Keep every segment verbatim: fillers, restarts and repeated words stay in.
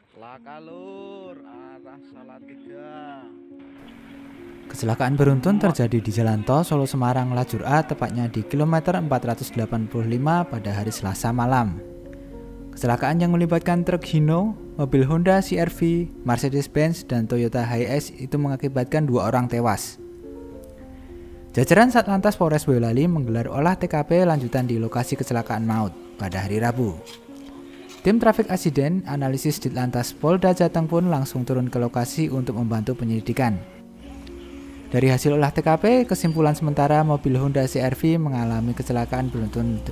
Laka lur, arah Salatiga. Kecelakaan beruntun terjadi di Jalan Tol Solo Semarang Lajur A, tepatnya di kilometer empat ratus delapan puluh lima pada hari Selasa malam. Kecelakaan yang melibatkan truk Hino, mobil Honda C R V, Mercedes-Benz, dan Toyota Hiace itu mengakibatkan dua orang tewas. Jajaran Satlantas Polres Boyolali menggelar olah T K P lanjutan di lokasi kecelakaan maut pada hari Rabu. Tim Traffic Accident Analisis Ditlantas Polda Jateng pun langsung turun ke lokasi untuk membantu penyelidikan. Dari hasil olah T K P, kesimpulan sementara mobil Honda C R V mengalami kecelakaan beruntun.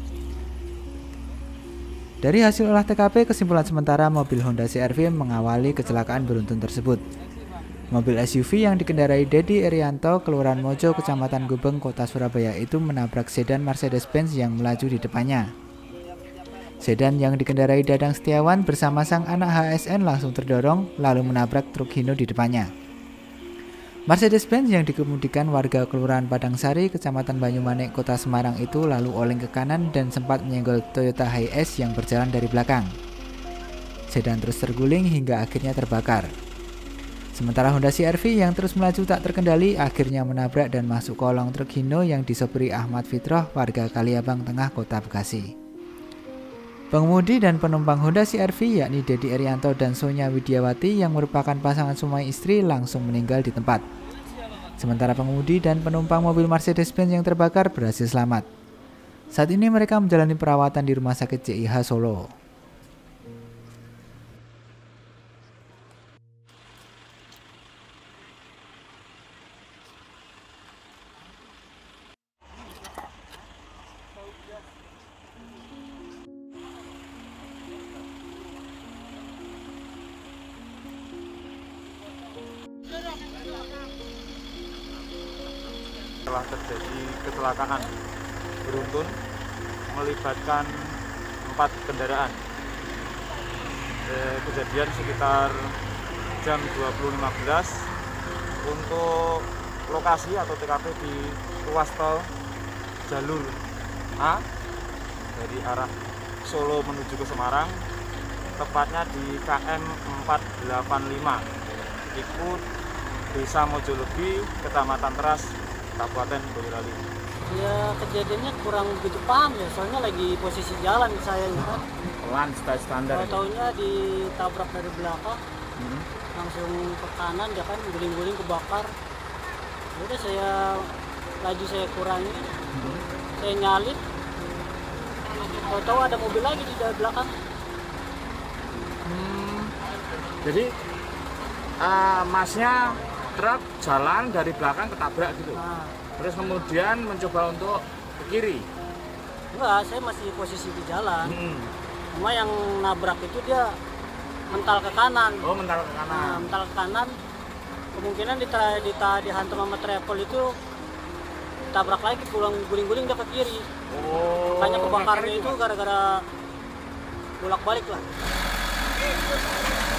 Dari hasil olah T K P, kesimpulan sementara mobil Honda C R V mengawali kecelakaan beruntun tersebut. Mobil S U V yang dikendarai Dedi Erianto, Kelurahan Mojo, Kecamatan Gubeng, Kota Surabaya itu menabrak sedan Mercedes-Benz yang melaju di depannya. Sedan yang dikendarai Dadang Setiawan bersama sang anak H S N langsung terdorong lalu menabrak truk Hino di depannya. Mercedes-Benz yang dikemudikan warga Kelurahan Padangsari, Kecamatan Banyumanik, Kota Semarang itu lalu oleng ke kanan dan sempat menyenggol Toyota Hiace yang berjalan dari belakang. Sedan terus terguling hingga akhirnya terbakar. Sementara Honda C R V yang terus melaju tak terkendali akhirnya menabrak dan masuk kolong truk Hino yang disopiri Ahmad Fitroh, warga Kaliabang Tengah, Kota Bekasi. Pengemudi dan penumpang Honda C R V yakni Dedi Erianto dan Sonya Widiawati yang merupakan pasangan suami istri langsung meninggal di tempat. Sementara pengemudi dan penumpang mobil Mercedes-Benz yang terbakar berhasil selamat. Saat ini mereka menjalani perawatan di Rumah Sakit C I H Solo. Telah terjadi kecelakaan beruntun melibatkan empat kendaraan. Eh, kejadian sekitar jam dua puluh lima belas. Untuk lokasi atau T K P di ruas tol jalur A dari arah Solo menuju ke Semarang, tepatnya di K M empat delapan lima, ikut Desa Mojologi, Kecamatan Teras, Kabupaten Boyolali. Ya, kejadiannya kurang begitu paham ya, soalnya lagi posisi jalan saya ya kan. Pelan standar. Tahu-taunya ditabrak dari belakang, hmm. langsung ke kanan, dia kan guling-guling kebakar. Udah saya laju saya kurangi, hmm. saya nyalip. Tahu-tahu ada mobil lagi di belakang. Hmm. Jadi uh, masnya truk jalan dari belakang ketabrak gitu. Nah. Terus kemudian mencoba untuk ke kiri. Enggak, saya masih posisi di jalan. Hmm. Cuma yang nabrak itu dia mental ke kanan. Oh, mental ke kanan. Nah, mental ke kanan. Kemungkinan di di dihantam sama travel itu tabrak lagi, pulang guling-guling dia ke kiri. Oh. Makanya kebakarnya itu gara-gara bolak-balik lah.